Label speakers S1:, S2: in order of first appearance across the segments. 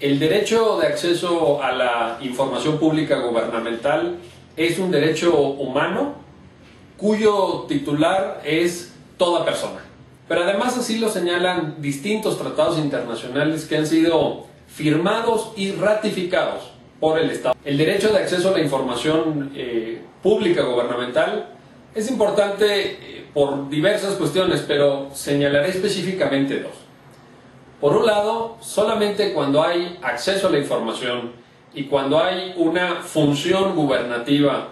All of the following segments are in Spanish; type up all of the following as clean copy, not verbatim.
S1: El derecho de acceso a la información pública gubernamental es un derecho humano cuyo titular es toda persona. Pero además así lo señalan distintos tratados internacionales que han sido firmados y ratificados por el Estado. El derecho de acceso a la información pública gubernamental es importante por diversas cuestiones, pero señalaré específicamente dos. Por un lado, solamente cuando hay acceso a la información y cuando hay una función gubernativa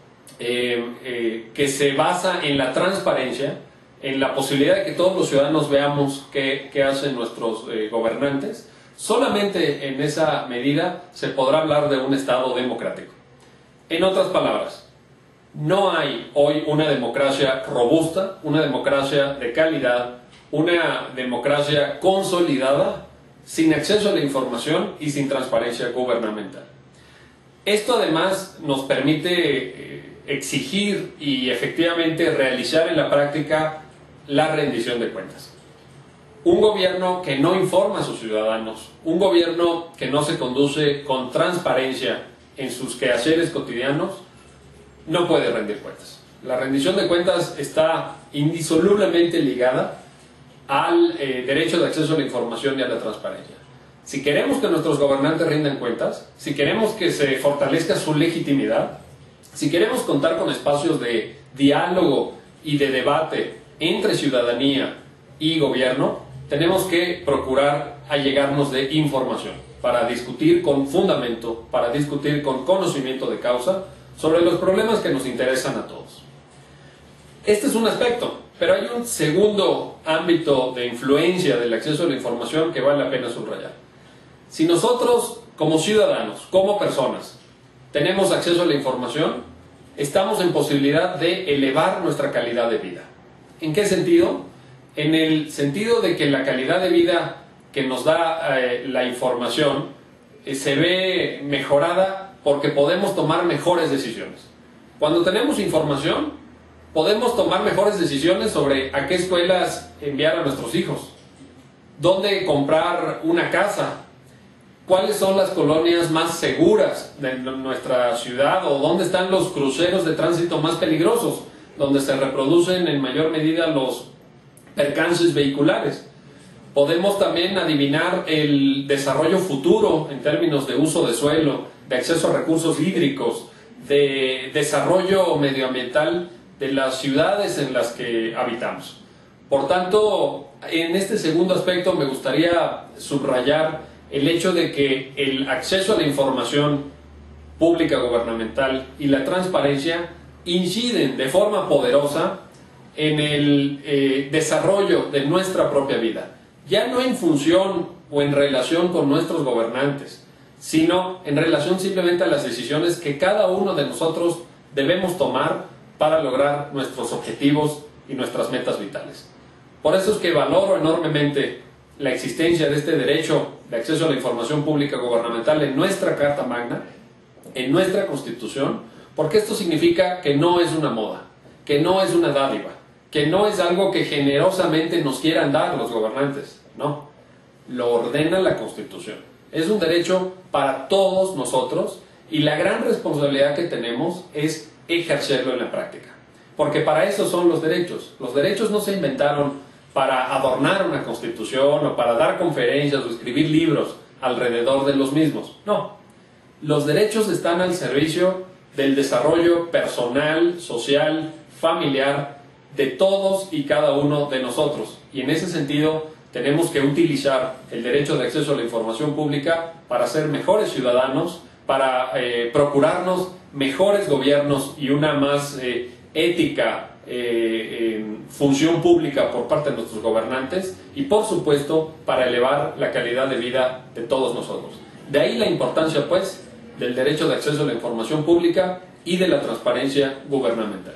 S1: que se basa en la transparencia, en la posibilidad de que todos los ciudadanos veamos qué hacen nuestros gobernantes, solamente en esa medida se podrá hablar de un Estado democrático. En otras palabras, no hay hoy una democracia robusta, una democracia de calidad, una democracia consolidada sin acceso a la información y sin transparencia gubernamental. Esto además nos permite exigir y efectivamente realizar en la práctica la rendición de cuentas. Un gobierno que no informa a sus ciudadanos, un gobierno que no se conduce con transparencia en sus quehaceres cotidianos, no puede rendir cuentas. La rendición de cuentas está indisolublemente ligada al derecho de acceso a la información y a la transparencia. Si queremos que nuestros gobernantes rindan cuentas, si queremos que se fortalezca su legitimidad, si queremos contar con espacios de diálogo y de debate entre ciudadanía y gobierno, tenemos que procurar allegarnos de información para discutir con fundamento, para discutir con conocimiento de causa sobre los problemas que nos interesan a todos. Este es un aspecto, pero hay un segundo ámbito de influencia del acceso a la información que vale la pena subrayar. Si nosotros, como ciudadanos, como personas, tenemos acceso a la información, estamos en posibilidad de elevar nuestra calidad de vida. ¿En qué sentido? En el sentido de que la calidad de vida que nos da la información se ve mejorada porque podemos tomar mejores decisiones. Cuando tenemos información, podemos tomar mejores decisiones sobre a qué escuelas enviar a nuestros hijos, dónde comprar una casa, cuáles son las colonias más seguras de nuestra ciudad o dónde están los cruceros de tránsito más peligrosos, donde se reproducen en mayor medida los percances vehiculares. Podemos también adivinar el desarrollo futuro en términos de uso de suelo, de acceso a recursos hídricos, de desarrollo medioambiental de las ciudades en las que habitamos. Por tanto, en este segundo aspecto me gustaría subrayar el hecho de que el acceso a la información pública gubernamental y la transparencia inciden de forma poderosa en el desarrollo de nuestra propia vida, ya no en función o en relación con nuestros gobernantes, sino en relación simplemente a las decisiones que cada uno de nosotros debemos tomar para lograr nuestros objetivos y nuestras metas vitales. Por eso es que valoro enormemente la existencia de este derecho de acceso a la información pública gubernamental en nuestra Carta Magna, en nuestra Constitución, porque esto significa que no es una moda, que no es una dádiva, que no es algo que generosamente nos quieran dar los gobernantes, no, lo ordena la Constitución. Es un derecho para todos nosotros y la gran responsabilidad que tenemos es ejercerlo en la práctica, porque para eso son los derechos. Los derechos no se inventaron para adornar una constitución o para dar conferencias o escribir libros alrededor de los mismos, no. Los derechos están al servicio del desarrollo personal, social, familiar de todos y cada uno de nosotros, y en ese sentido tenemos que utilizar el derecho de acceso a la información pública para ser mejores ciudadanos, para procurarnos mejores gobiernos y una más ética función pública por parte de nuestros gobernantes y, por supuesto, para elevar la calidad de vida de todos nosotros. De ahí la importancia, pues, del derecho de acceso a la información pública y de la transparencia gubernamental.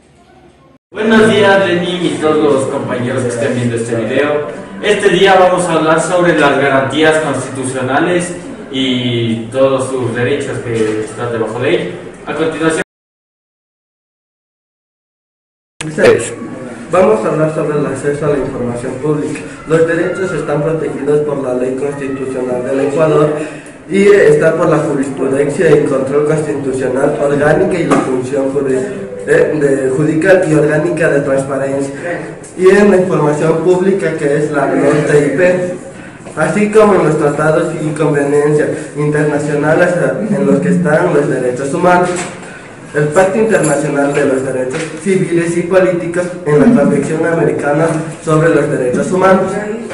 S2: Buenos días, Lenín y todos los compañeros que estén viendo este video. Este día vamos a hablar sobre las garantías constitucionales y todos sus derechos que están debajo de él. A continuación,
S3: Vamos a hablar sobre el acceso a la información pública. Los derechos están protegidos por la Ley Constitucional del Ecuador y está por la jurisprudencia y control constitucional orgánica y la función judicial y orgánica de transparencia, y en la información pública, que es la TIP, así como en los tratados y conveniencias internacionales en los que están los derechos humanos. El Pacto Internacional de los Derechos Civiles y Políticos en la Convención Americana sobre los Derechos Humanos.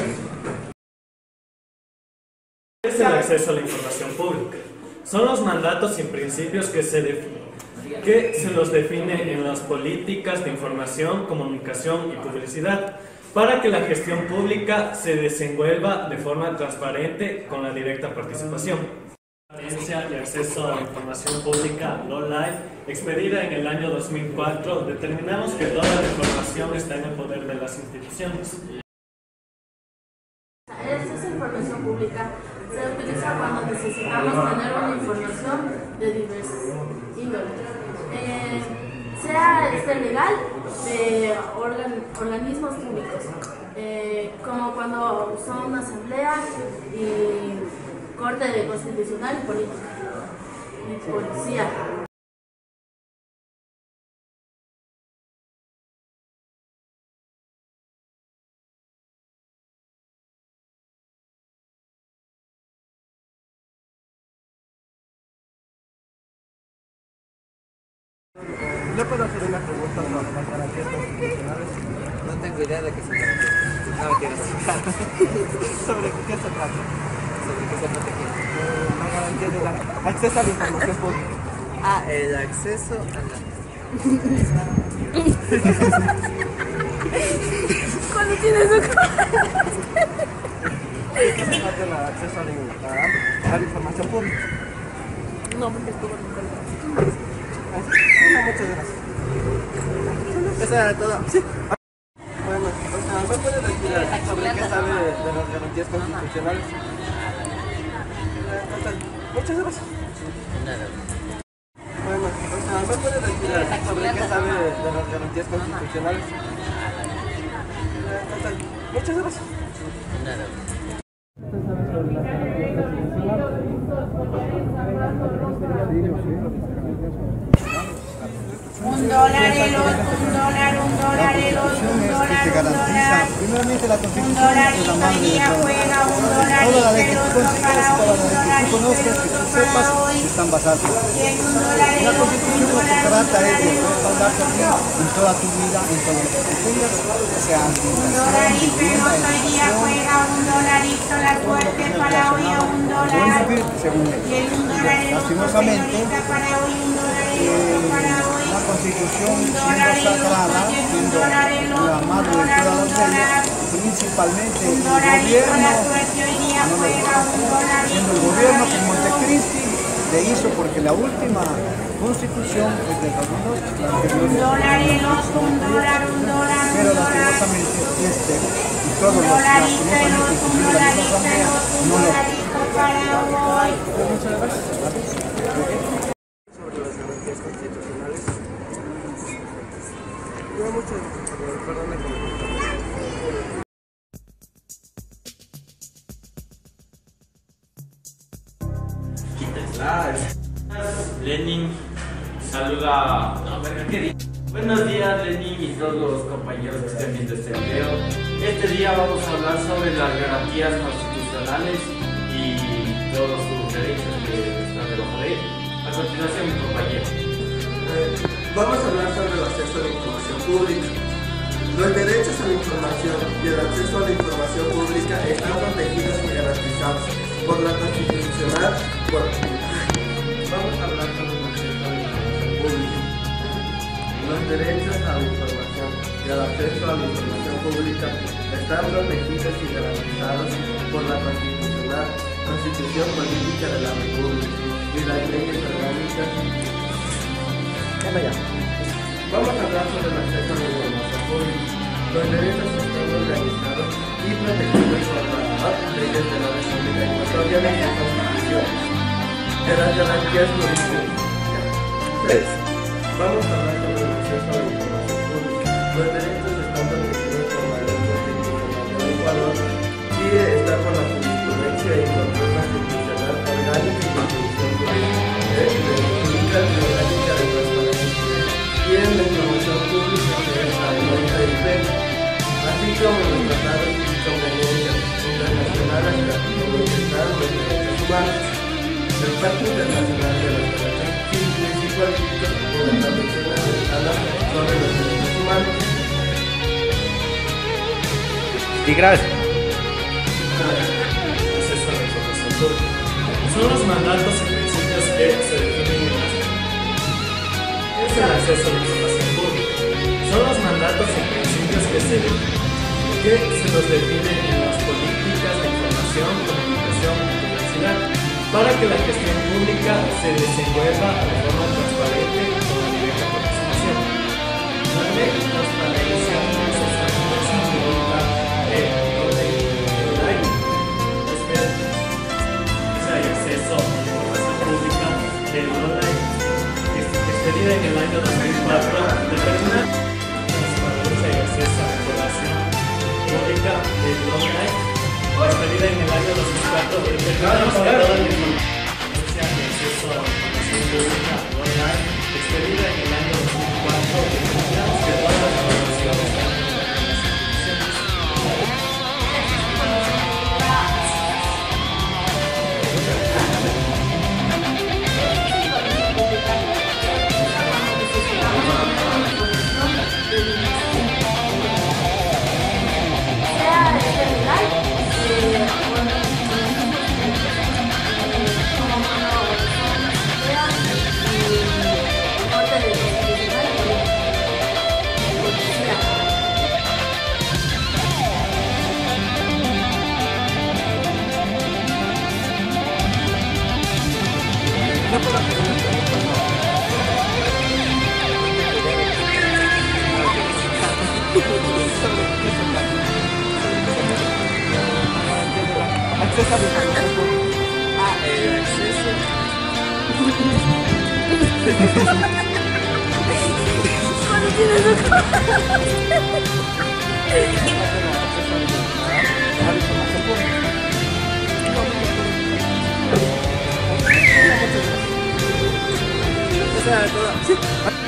S4: ¿Qué es el acceso a la información pública? Son los mandatos y principios que se los define en las políticas de información, comunicación y publicidad, para que la gestión pública se desenvuelva de forma transparente con la directa participación. Transparencia y acceso a la información pública, LOLAI, expedida en el año 2004, determinamos que toda la información está en el poder de las instituciones.
S5: El acceso a información pública se utiliza cuando necesitamos tener una información de diversas índoles, sea legal, de organismos públicos, como cuando son una asamblea y Corte Constitucional y Política y Policía.
S3: ¿Le puedo hacer una pregunta sobre las garantías constitucionales?
S6: No tengo idea de qué se trata. No me quiero explicar.
S3: ¿Sobre qué se trata?
S6: ¿Sobre qué se trata aquí?
S3: La garantía del acceso a la información pública.
S6: Ah, el acceso a la...
S5: Cuando tienes un...
S3: ¿Qué se trata del acceso a la información pública?
S5: No, porque estuvo en
S3: Muchas gracias.
S6: Eso era todo. Sí.
S3: Bueno, ¿me puede decir sobre qué sabe de las garantías constitucionales? Muchas gracias. Bueno, ¿me puede decir sobre qué sabe de las garantías constitucionales? Muchas gracias.
S7: Un dólar el otro, un dólar el otro, un dólar,
S8: primeramente la Constitución
S7: un dólar
S8: es la
S7: y
S8: madre
S7: hoy día
S8: de
S7: juega un dólar
S8: toda la
S7: y
S8: ley que
S7: el
S8: tú
S7: otro
S8: consideres,
S7: para
S8: toda
S7: hoy,
S8: la
S7: un
S8: ley
S7: dólar
S8: que tú
S7: y el
S8: conozcas, que tú
S7: otro
S8: sepas,
S7: para hoy.
S8: están basadas.
S7: Y el un dólar el
S8: La
S7: otro,
S8: Constitución
S7: un
S8: lo que
S7: dólar,
S8: trata es de respaldarte a ti en toda tu vida, en todo lo que tú tengas, que sea
S7: un
S8: alimentación,
S7: dólar y
S8: vivienda,
S7: pelota hoy día
S8: educación,
S7: juega un dolarito, la suerte para hoy a un dólar.
S8: vivir según ley.
S7: Y el un dólar el otro,
S8: Lastimosamente,
S7: señorita, para hoy, un dólar el otro para hoy.
S8: la Constitución
S7: Un
S8: siendo
S7: dólar el
S8: sagrada,
S7: otro, y un
S8: siendo
S7: dólar el otro,
S8: la
S7: un
S8: madre de
S7: dólar,
S8: todas
S7: un
S8: las
S7: dólar.
S8: leyes, principalmente
S7: Un
S8: el
S7: dolarito,
S8: gobierno,
S7: la suerte hoy día juega un dolarito.
S8: siendo el gobierno que Montecristi le hizo, porque la última constitución es del 2002, la anterior
S7: Un dólar el otro, un dólar, un dólar,
S8: pero
S7: un dólar.
S8: lastimosamente y todos
S7: Un
S8: los
S7: dolarito el
S8: lastimosamente
S7: otro, un
S8: inclusive la misma
S7: dolarito el
S8: asamblea
S7: otro, un
S8: no lo
S7: dolarito para hoy.
S3: Sobre las garantías constitucionales. No, muchas gracias. Perdón,
S2: Lenin saluda. No, pero ¿qué dice? Buenos días, Lenin y todos los compañeros que estén viendo este video. Este día vamos a hablar sobre las garantías constitucionales y todos sus derechos que están debajo de él. A continuación, mi compañero.
S3: Vamos a hablar sobre el acceso a la información pública. Los derechos a la información y el acceso a la información pública están protegidos y garantizados por la Constitucional. Vamos a hablar sobre el acceso a la información pública. Los derechos a la información y el acceso a la información pública están protegidos y garantizados por la Constitución Política de la República y las leyes orgánicas. Vamos a hablar sobre el acceso a la información pública. Los derechos están organizados y protegidos por las leyes de la República Ecuatoriana y la Constitución de las garantías jurídicas. Vamos a hablar sobre el acceso a la información pública. Los derechos están como los tratados y conveniencias internacionales representados los derechos humanos, el Pacto Internacional de los Derechos Civiles y Políticos y la Convención Americana sobre los Derechos Humanos.
S8: Y gracias.
S4: Acceso a la información pública. Son los mandatos y principios que se definen en las... ¿Qué es el acceso a la información pública? Son los mandatos y principios que se los definen en las políticas de información, comunicación y publicidad para que la gestión pública se desenvuelva de forma transparente y con la directa participación. La ley de transparencia es esta figura hay acceso a la información pública del online, expedida en el año 2004, determina transparencia y acceso a la información pública del online, expedida en el año 2004, determinamos que toda la información y acceso a la información pública online, expedida en el año 2004, determinamos que todas las informaciones están en las instituciones.
S6: O sea, todo.